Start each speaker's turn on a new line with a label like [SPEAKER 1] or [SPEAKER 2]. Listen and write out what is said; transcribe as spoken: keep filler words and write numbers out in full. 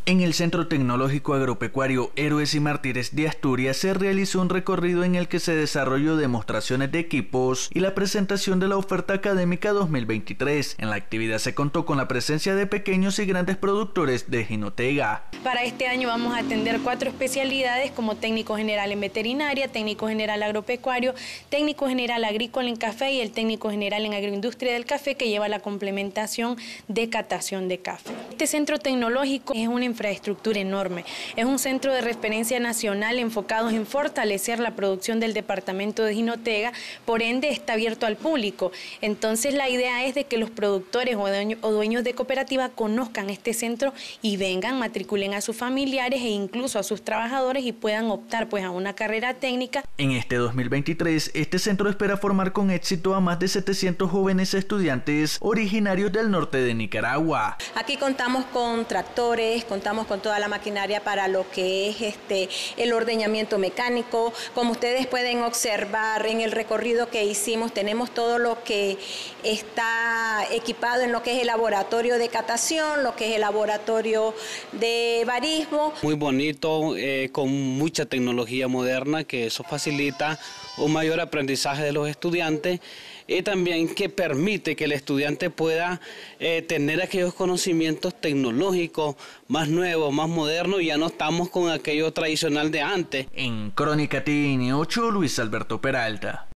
[SPEAKER 1] En el Centro Tecnológico Agropecuario Héroes y Mártires de Asturias se realizó un recorrido en el que se desarrolló demostraciones de equipos y la presentación de la oferta académica dos mil veintitrés. En la actividad se contó con la presencia de pequeños y grandes productores de jinotega.
[SPEAKER 2] Para este año vamos a atender cuatro especialidades como técnico general en veterinaria, técnico general agropecuario, técnico general agrícola en café y el técnico general en agroindustria del café, que lleva la complementación de catación de café. Este centro tecnológico es una infraestructura enorme. Es un centro de referencia nacional enfocado en fortalecer la producción del departamento de jinotega, por ende está abierto al público. Entonces la idea es de que los productores o, dueño, o dueños de cooperativa conozcan este centro y vengan, matriculen a sus familiares e incluso a sus trabajadores y puedan optar pues a una carrera técnica.
[SPEAKER 1] En este dos mil veintitrés, este centro espera formar con éxito a más de setecientos jóvenes estudiantes originarios del norte de Nicaragua.
[SPEAKER 3] Aquí contamos con tractores, con Contamos con toda la maquinaria para lo que es este, el ordeñamiento mecánico. Como ustedes pueden observar en el recorrido que hicimos, tenemos todo lo que está equipado en lo que es el laboratorio de catación, lo que es el laboratorio de barismo.
[SPEAKER 4] Muy bonito, eh, con mucha tecnología moderna, que eso facilita un mayor aprendizaje de los estudiantes y también que permite que el estudiante pueda eh, tener aquellos conocimientos tecnológicos más nuevos, más modernos, y ya no estamos con aquello tradicional de antes.
[SPEAKER 1] En Crónica T N ocho, Luis Alberto Peralta.